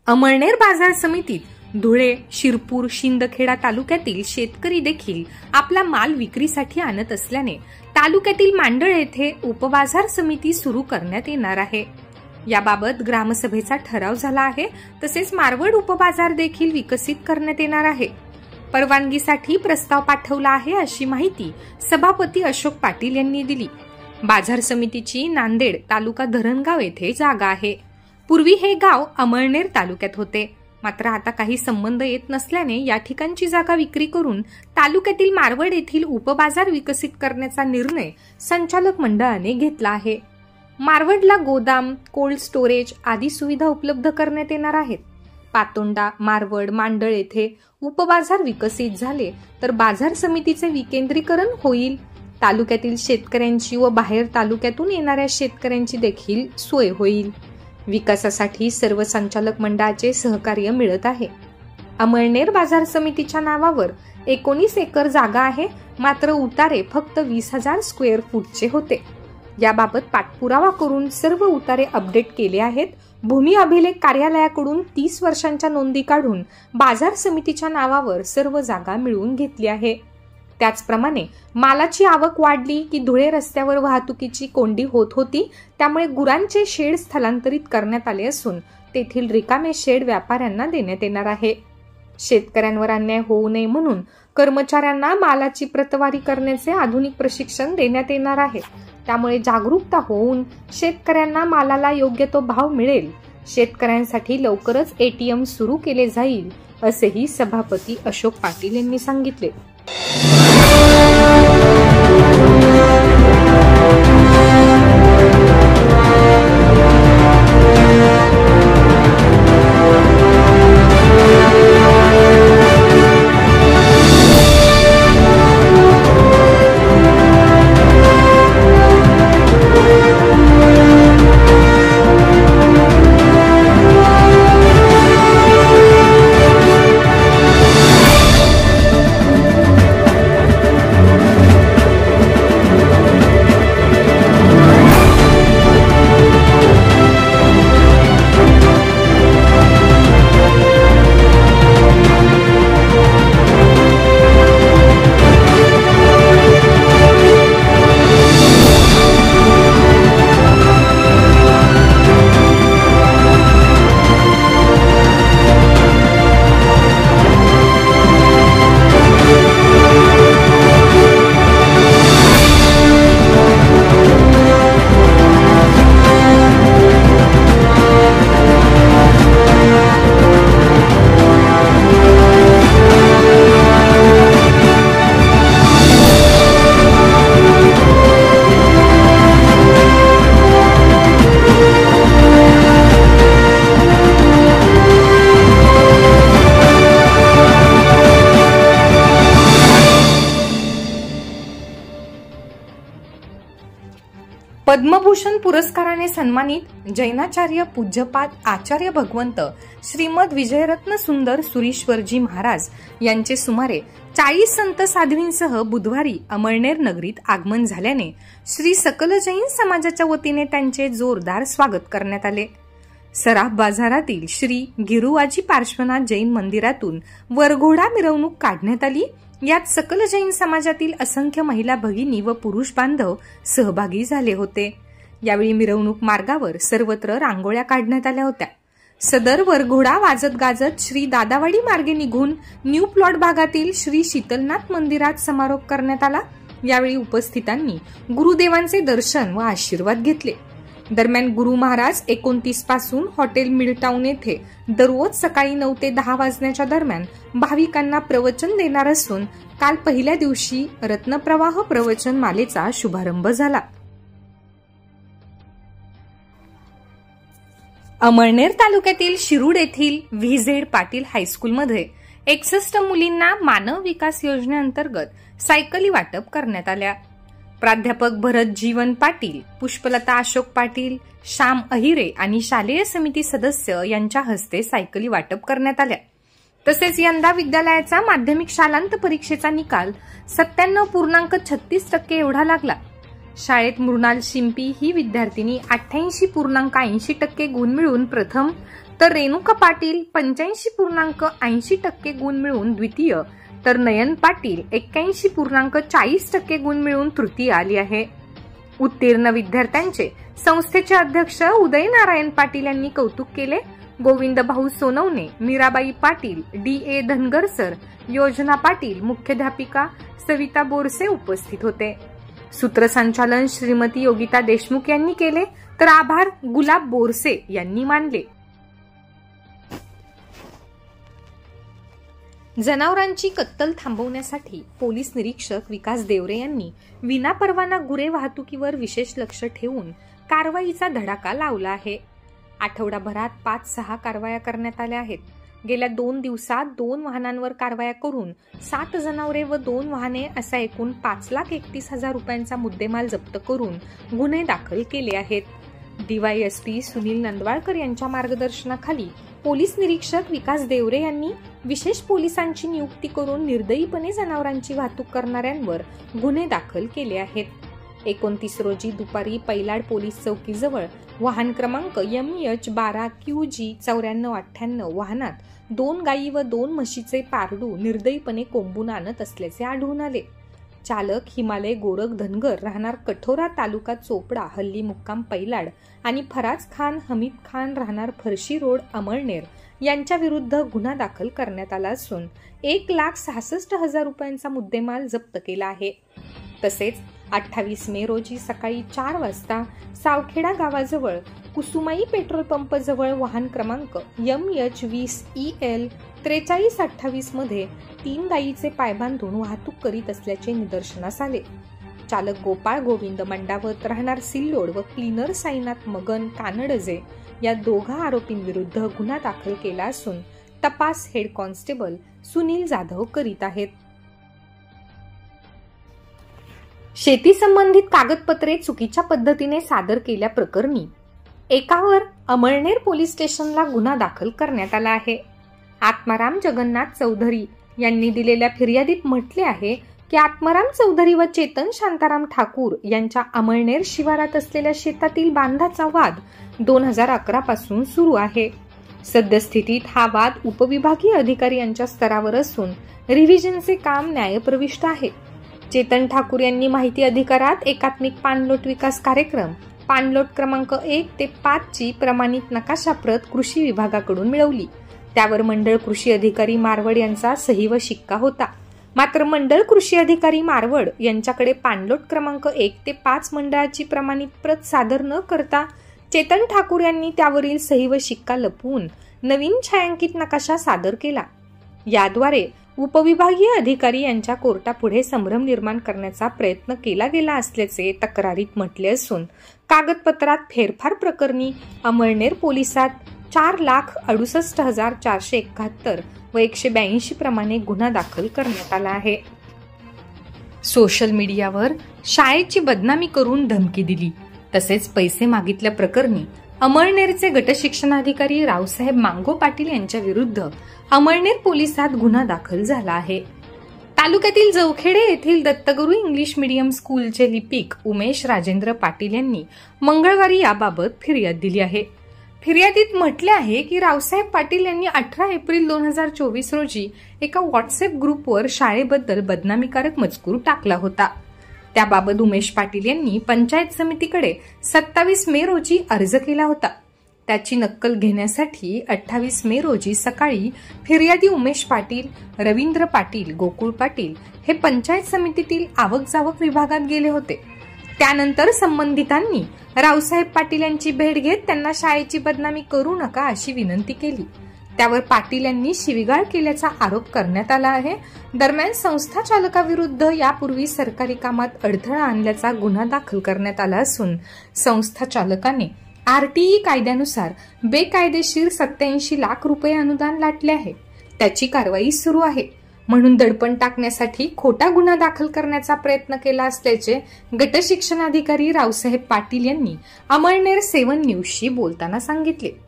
अमळनेर बाजार समितीत धुळे, शिरपूर, शिंदखेडा तालुक्यातील शेतकरी देखील आपला माल विक्रीसाठी आणत असल्याने तालुक्यातील मांडळ येथे उपबाजार समिती सुरू करण्यात येणार आहे। याबाबत ग्रामसभेचा ठराव झाला आहे। तसेच मारवड उपबाजार देखील विकसित करण्यात येणार आहे। परवानगीसाठी प्रस्ताव पाठवला आहे अशी माहिती सभापती अशोक पाटील यांनी दिली। बाजार समितीची नांदेड तालुका धरणगाव येथे जागा आहे। पूर्वी हे गाव अमळनेर तालुक्यात होते, मात्र आता काही संबंध येत नसल्याने या ठिकाणची जागा विक्री करून तालुक्यातील मारवड येथील उपबाजार विकसित करण्याचा निर्णय संचालक मंडळाने घेतला आहे। मारवडला गोदाम, कोल्ड स्टोरेज आदी सुविधा उपलब्ध करण्यात येणार आहेत। पातोंडा, मारवड, मांडळ येथे उपबाजार विकसित झाले तर बाजार समितीचे विकेंद्रीकरण होईल। तालुक्यातील शेतकऱ्यांची व बाहेर तालुक्यातून येणाऱ्या शेतकऱ्यांची देखील सोय होईल। विकासासाठी सर्व संचालक मंडळाचे सहकार्य मिळत आहे। अमळनेर बाजार समितीच्या नावावर 19 एकर जागा आहे, मात्र उतारे फक्त 20,000 स्क्वेअर फूटचे होते। याबाबत पाठपुरावा करून सर्व उतारे अपडेट केले आहेत। भूमी अभिलेख कार्यालयाकडून 30 वर्षांच्या नोंदी काढून बाजार समितीच्या नावावर सर्व जागा मिळवून घेतली आहे। त्याचप्रमाणे मालाची आवक वाढली की धुळे रस्त्यावर वाहतुकीची कोंडी होत होती, त्यामुळे गुरांचे शेड स्थलांतरित करण्यात आले असून तेथील रिकामे शेड व्यापाऱ्यांना देण्यात येणार आहे। शेतकऱ्यांवर अन्याय होऊ नये म्हणून कर्मचाऱ्यांना मालाची प्रतवारी करण्याचे आधुनिक प्रशिक्षण देण्यात येणार आहे। त्यामुळे जागरूकता होऊन शेतकऱ्यांना मालाला योग्य तो भाव मिळेल। शेतकऱ्यांसाठी लवकरच ATM सुरू केले जाईल असेही सभापती अशोक पाटील यांनी सांगितले। पद्मभूषण पुरस्काराने सन्मानित जैनाचार्य पूज्यपाद आचार्य भगवंत श्रीमद विजयरत्न सुंदर सुरीश्वरजी महाराज यांचे सुमारे 40 संत साध्वींसह बुधवारी अमळनेर नगरीत आगमन झाल्याने श्री सकल जैन समाजाच्या वतीने त्यांचे जोरदार स्वागत करण्यात आले। सराफ बाजारातील श्री गिरुवाजी पार्श्वनाथ जैन मंदिरातून वरघोडा मिरवणूक काढण्यात आली। यात सकल जैन समाजातील असंख्य महिला भगिनी व पुरुष बांधव सहभागी झाले होते। यावेळी मिरवणूक मार्गावर सर्वत्र रांगोळ्या काढण्यात आल्या होत्या। सदर वरघोडा वाजत गाजत श्री दादावाडी मार्गे निघून न्यू प्लॉट भागातील श्री शीतलनाथ मंदिरात समारोप करण्यात आला। यावेळी उपस्थितांनी गुरुदेवांचे दर्शन व आशीर्वाद घेतले। दरम्यान गुरु महाराज 29 पासून हॉटेल मिडटाऊन येथे दररोज सकाळी 9 ते 10 वाजण्याच्या दरम्यान भाविकांना प्रवचन देणार असून काल पहिल्या दिवशी रत्नप्रवाह प्रवचन मालेचा शुभारंभ झाला। अमळनेर तालुक्यातील शिरूड येथील VZ पाटील हायस्कूलमध्ये 61 मुलींना मानव विकास योजनेअंतर्गत सायकली वाटप करण्यात आल्या। प्राध्यापक भरत जीवन पाटील, पुष्पलता अशोक पाटील, श्याम अहिरे आणि शालेय समिती सदस्य यांच्या हस्ते सायकली वाटप करण्यात आल्या। तसेच यंदा विद्यालयाचा माध्यमिक शालांत परीक्षेचा निकाल 97.36% एवढा लागला। शाळेत मृणाल शिंपी ही विद्यार्थिनी 88.80% गुण मिळवून प्रथम, तर रेणुका पाटील 85.80% गुण मिळवून द्वितीय, तर नयन पाटील 81.40% गुण मिळवून तृतीय आली आहे. उत्तीर्ण विद्यार्थ्यांचे संस्थेचे अध्यक्ष उदय नारायण पाटील यांनी कौतुक केले. गोविंद भाऊ सोनवणे, मीराबाई पाटील, DA धनगर सर, योजना पाटील, मुख्याध्यापिका सविता बोरसे उपस्थित होते. सूत्रसंचालन श्रीमती योगिता देशमुख यांनी केले, तर आभार गुलाब बोरसे यांनी मानले. जनावरांची कत्तल थांबवण्यासाठी पोलीस निरीक्षक विकास देवरे यांनी विनापरवाना गुरे वाहतुकीवर विशेष लक्ष ठेवून कारवाईचा धडाका लावला आहे. आठवडाभरात 5-6 कारवाया करण्यात आल्या आहेत. गेल्या 2 दिवसात 2 वाहनांवर कारवाया करून 7 जनावरे व 2 वाहने असा एकूण 5,31,000 रुपयांचा मुद्देमाल जप्त करून गुन्हे दाखल केले आहेत. DYSP सुनील नंदवाळकर यांच्या मार्गदर्शनाखाली पोलीस निरीक्षक विकास देवरे यांनी विशेष पोलिसांची नियुक्ती करून निर्दयीपणे जनावरांची वाहतूक करणाऱ्यांवर गुन्हे दाखल केले आहेत. 29 रोजी दुपारी पैलाड पोलीस चौकीजवळ वाहन क्रमांक MH12QG 9498 वाहनात 2 गायी व 2 म्हशीचे पारडू निर्दयीपणे कोंबून आणत असल्याचे आढळून आले. चालक हिमालय गोरख धनगर राहणार कठोरा तालुका चोपडा हल्ली मुक्काम पैलाड आणि फराज खान हमीद खान राहणार फरशी रोड अमळनेर यांच्या विरुद्ध गुन्हा दाखल करण्यात आला असून 1,66,000 रुपयांचा मुद्देमाल जप्त केला आहे. तसेच 28 मे रोजी सकाळी 4 वाजता सावखेडा गावाजवळ कुसुमाई पेट्रोल पंप जवळ वाहन क्रमांक MH20EL 4328 मध्ये 3 गायीचे पाय बांधून वाहतूक करीत असल्याचे निदर्शनास आले. चालक गोपाळ गोविंद मंडावत राहणार सिल्लोड व क्लीनर साईनाथ मगन कानडजे या 2 आरोपींविरुद्ध गुन्हा दाखल केला असून तपास हेड कॉन्स्टेबल सुनील जाधव करीत आहेत. शेती संबंधित कागदपत्रे चुकीच्या पद्धतीने सादर केल्याप्रकरणी एकावर अमळनेर पोलीस स्टेशनला गुन्हा दाखल करण्यात आला आहे. आत्माराम जगन्नाथ चौधरी यांनी दिलेल्या फिर्यादीत म्हटले आहे की आत्माराम चौधरी व चेतन शांताराम ठाकूर यांच्या अमळनेर शिवारात असलेल्या शेतातील बांधाचा वाद 2011 पासून सुरू आहे. सद्यस्थितीत हा वाद उपविभागीय अधिकारी यांच्या स्तरावर असून रिव्हिजनचे काम न्यायप्रविष्ट आहे. चेतन ठाकूर यांनी माहिती अधिकारात एकात्मिक पाणलोट विकास कार्यक्रम पाणलोट क्रमांक 1 ते 5 ची प्रमाणित नकाशा प्रत कृषी विभागाकडून मिळवली. त्यावर मंडळ कृषी अधिकारी मारवड यांचा सही व शिक्का होता. मात्र मंडळ कृषी अधिकारी मारवड यांच्याकडे पाणलोट क्रमांक 1 ते 5 मंडळाची प्रमाणित प्रत सादर न करता चेतन ठाकूर यांनी त्यावरील सही व शिक्का लपवून नवीन छायांकित नकाशा सादर केला. याद्वारे उपविभागीय अधिकारी यांच्या कोर्टापुढे संभ्रम निर्माण करण्याचा प्रयत्न केला गेला असल्याचे तक्रारीत म्हटले असून कागदपत्रात फेरफार प्रकरणी अमळनेर पोलिसात 4,68,471 व 182 प्रमाणे गुन्हा दाखल करण्यात आला आहे. सोशल मीडियावर शाळेची बदनामी करून धमकी दिली तसेच पैसे मागितल्या प्रकरणी अमळनेरचे गटशिक्षणाधिकारी रावसाहेब मांगो पाटील यांच्या विरुद्ध अमळनेर पोलिसात गुन्हा दाखल झाला आहे. तालुक्यातील जवखेडे येथील दत्तगुरू इंग्लिश मीडियम स्कूलचे लिपिक उमेश राजेंद्र पाटील यांनी मंगळवारी याबाबत फिर्याद दिली आहे. फिर्यादीत म्हटले आहे की रावसाहेब पाटील यांनी 18 एप्रिल 2024 रोजी एका व्हॉट्सअप ग्रुपवर शाळेबद्दल बदनामीकारक मजकूर टाकला होता. त्याबाबत उमेश पाटील यांनी पंचायत समितीकडे 27 मे रोजी अर्ज केला होता. त्याची नक्कल घेण्यासाठी 28 मे रोजी सकाळी फिर्यादी उमेश पाटील, रवींद्र पाटील, गोकुळ पाटील हे पंचायत समितीतील आवक जावक विभागात गेले होते. त्यानंतर संबंधितांनी रावसाहेब पाटील यांची भेट घेत त्यांना शाळेची बदनामी करू नका अशी विनंती केली. त्यावर पाटील यांनी शिवीगाळ केल्याचा आरोप करण्यात आला आहे. दरम्यान संस्था चालकाविरुद्ध यापूर्वी सरकारी कामात अडथळा आणल्याचा गुन्हा दाखल करण्यात आला असून संस्था चालकाने RTE कायद्यानुसार बेकायदेशीर 87 लाख रुपये अनुदान लाटले आहे. त्याची कारवाई सुरू आहे. म्हणून दडपण टाकण्यासाठी खोटा गुन्हा दाखल करण्याचा प्रयत्न केला असल्याचे गटशिक्षणाधिकारी रावसाहेब पाटील यांनी अमळनेर 7 न्यूजशी बोलताना सांगितले.